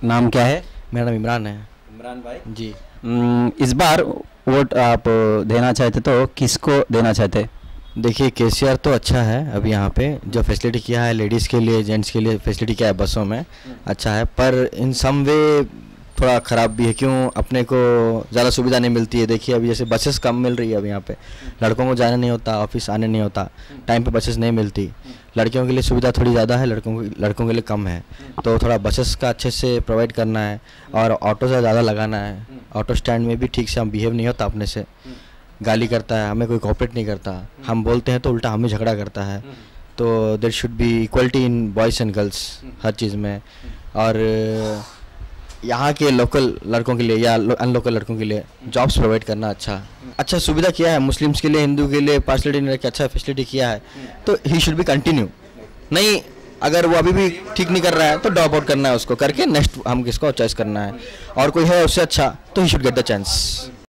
नाम क्या है? मेरा नाम इमरान है। इमरान भाई जी। इस बार वोट आप देना चाहते तो किसको देना चाहते? देखिए केसीआर तो अच्छा है, अभी यहाँ पे जो फैसिलिटी किया है लेडीज़ के लिए जेंट्स के लिए फैसिलिटी किया है बसों में, अच्छा है। पर इन सम वे थोड़ा ख़राब भी है, क्यों अपने को ज़्यादा सुविधा नहीं मिलती है। देखिए अभी जैसे बसेस कम मिल रही है अभी यहाँ पे, लड़कों को जाना नहीं होता, ऑफिस आने नहीं होता, टाइम पे बसेस नहीं मिलती। लड़कियों के लिए सुविधा थोड़ी ज़्यादा है, लड़कों के लिए कम है। तो थोड़ा बसेस का अच्छे से प्रोवाइड करना है और ऑटो से ज़्यादा लगाना है। ऑटो स्टैंड में भी ठीक से हम बिहेव नहीं होता, अपने से गाली करता है, हमें कोई कोऑपरेट नहीं करता, हम बोलते हैं तो उल्टा हमें झगड़ा करता है। तो there should be equality in boys and girls हर चीज़ में। और यहाँ के लोकल लड़कों के लिए या अनलोकल लड़कों के लिए जॉब्स प्रोवाइड करना अच्छा सुविधा किया है। मुस्लिम्स के लिए, हिंदू के लिए पार्शलिटी नहीं रखी, अच्छा फैसिलिटी किया है। तो ही शुड बी कंटिन्यू। नहीं, अगर वो अभी भी ठीक नहीं कर रहा है तो ड्रॉप आउट करना है, उसको करके नेक्स्ट हम किसको चॉइस करना है, और कोई है उससे अच्छा तो he should get the chance.